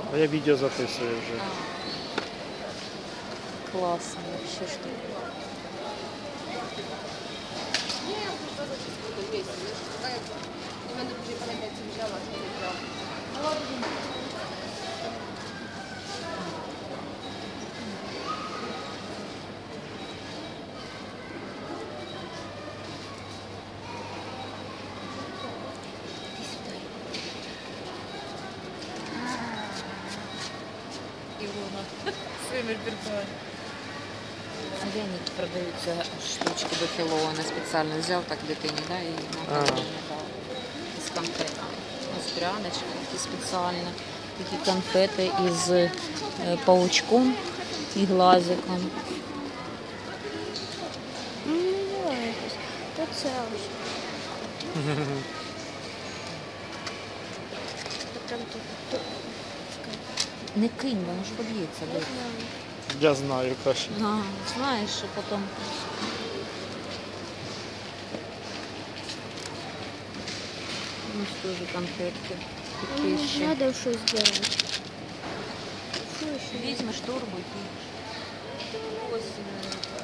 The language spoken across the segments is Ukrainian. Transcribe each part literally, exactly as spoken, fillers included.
А я відео записую вже. Класно, вообще что. Илона своим репертуаром. Веники продаются, штучки до Хеллоуина специально взял так дитині, да, і на з конфетами. Ось пряночки такі спеціально, такі конфети із е, паучком і глазиком. Ну, не знаю, якось. То це ось. Прям тут. тут. Не кинь, воно ж поб'ється. Я знаю. Я знаю, краще. А, знаєш, що потім. Ось теж конфетки. Ну, Такі ще. треба щось зробити. Що ще? Візьмеш торбу і ось. е,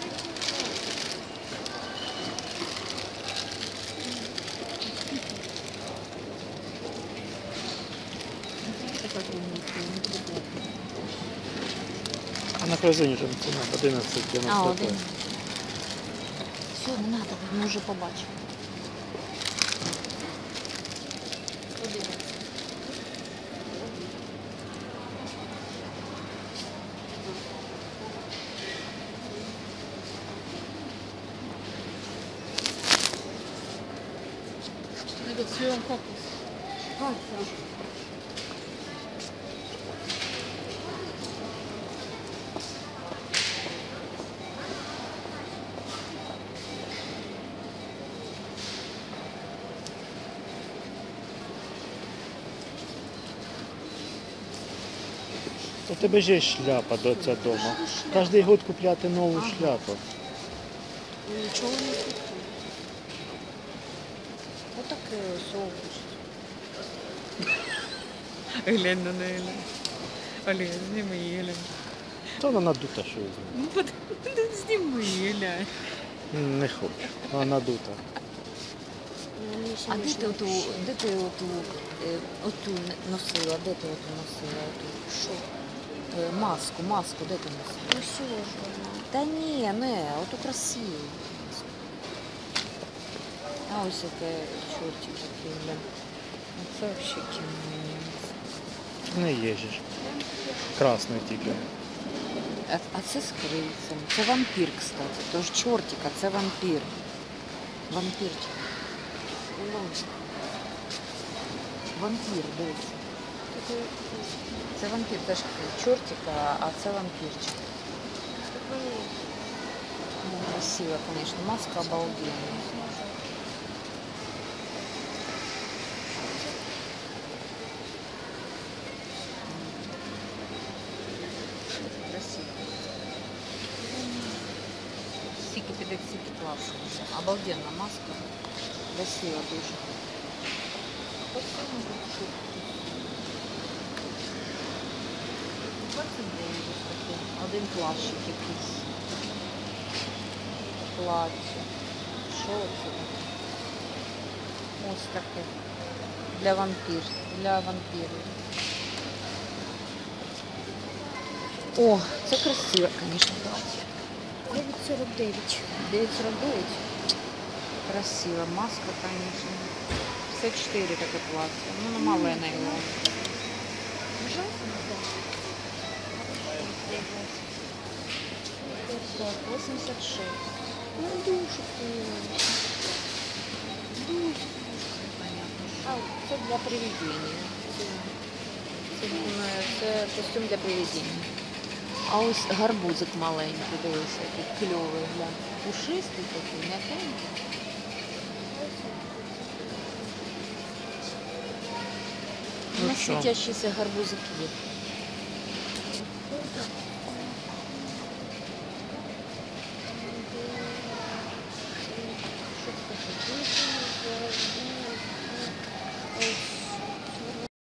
Це так не буде. А на корзині вже ціна одинадцять А, дев'яносто один. п'ять. Все, не треба, ми вже побачимо. Одинадцять. Negocjują kokos. У тебе ж є шляпа до цього дома. Кожен год купляти нову шляпу. Нічого не купую. Отаке совість. Глянь на неї. Олег, зніми її, глянь. То вона надута, що я знаю. Ну, под- зніми її, глянь. Не хочу. Вона надута. А де ти оту, де ти оту, е, оту носила? Де ти оту носила? Оту, що? Е, маску, маску, де ти носила? Ну, всього ж вона. Та ні, не, оту красиву. А ось яке чортик такий, бля. Це взагалі кіно. Не їжеш. Красний тільки. А, а це з крильцем. Це вампір, кстати. Тож чортик, а це вампір. Вампірчик. Вампір, дивіться. Це вампір, теж чортик, а- а це вампірчик. Ну, красиво, конечно. Маска обалденная. Красиво. Сики, піде сики класно. Обалденна маска. Красиво дуже. двадцять дев'ять ось такий. Один плащик якийсь. Плаття. Що це? Ось таке. Для вампір. Для вампірів. О, це красиво, звісно, плаття. дев'ять сорок дев'ять. дев'ять сорок дев'ять. Красиво. Маска, конечно. пятьдесят четыре таке плаття. Ну, ну мале на його. Так, восемьдесят шесть. Ну, дуже приємно. Дуже. Понятно. А, це для привидіння. Це, е, це костюм для привидіння. А ось гарбузик маленький, дивися, який кльовий, гля. Пушистий такий, м'якенький. Ну На що? світящийся гарбузик є.